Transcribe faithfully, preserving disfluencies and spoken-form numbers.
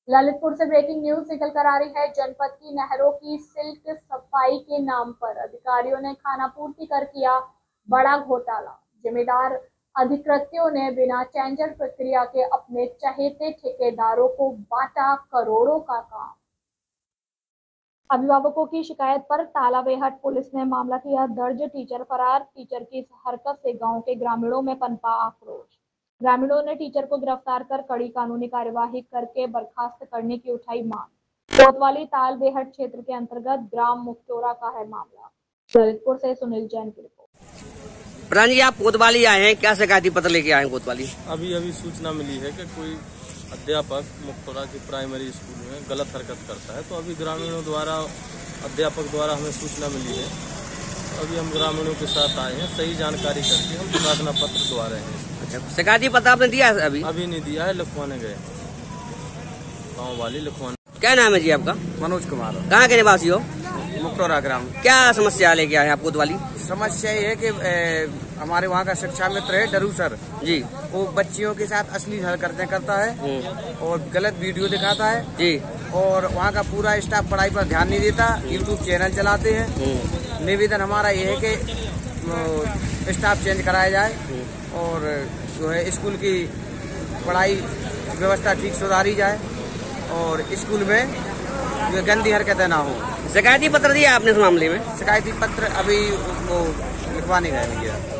ललितपुर से breaking news निकल कर आ रही है। जनपद की नहरों की सिल्क सफाई के नाम पर अधिकारियों ने खानापूर्ति कर किया बड़ा घोटाला। जिम्मेदार अधिकृतों ने बिना टेंडर प्रक्रिया के अपने चहेते ठेकेदारों को बांटा करोड़ों का काम। अभिभावकों की शिकायत पर तालाबेहट पुलिस ने मामला किया दर्ज। टीचर फरार। टीचर की इस हरकत से गांव के ग्रामीणों में पनपा आक्रोश। ग्रामीणों ने टीचर को गिरफ्तार कर कड़ी कानूनी कार्यवाही करके बर्खास्त करने की उठाई मांग। कोतवाली तालबेहट क्षेत्र के अंतर्गत ग्राम मुक्तोरा का है मामला। ललितपुर से सुनील जैन की रिपोर्ट। प्रधान जी, आप कोतवाली आए हैं, क्या शिकायती पत्र लेके आए हैं कोतवाली? अभी अभी सूचना मिली है कि कोई अध्यापक मुक्तोरा के प्राइमरी स्कूल में गलत हरकत करता है, तो अभी ग्रामीणों द्वारा अध्यापक द्वारा हमें सूचना मिली है। अभी हम ग्रामीणों के साथ आए हैं, सही जानकारी करके हम प्रार्थना पत्र दुआ रहे हैं। अच्छा, शिकायती पत्र आपने दिया है? अभी अभी नहीं दिया है, लिखवाने गए गाँव वाली लिखवाने। क्या नाम है जी आपका? मनोज कुमार। कहाँ के निवासी हो? मुक्तोरा ग्राम। क्या समस्या लेके आए हैं आप कोतवाली? समस्या ये है कि ए, हमारे वहाँ का शिक्षा मित्र है डरू सर जी, वो बच्चियों के साथ असली हरकतें करता है और गलत वीडियो दिखाता है जी, और वहाँ का पूरा स्टाफ पढ़ाई पर ध्यान नहीं देता, यूट्यूब चैनल चलाते हैं। निवेदन हमारा ये है कि स्टाफ चेंज कराया जाए और जो है स्कूल की पढ़ाई व्यवस्था ठीक सुधारी जाए और स्कूल में जो गंदी हरकतें ना हो। शिकायती पत्र दिया आपने इस मामले में? शिकायती पत्र अभी वो लिखवाने गए नहीं गया।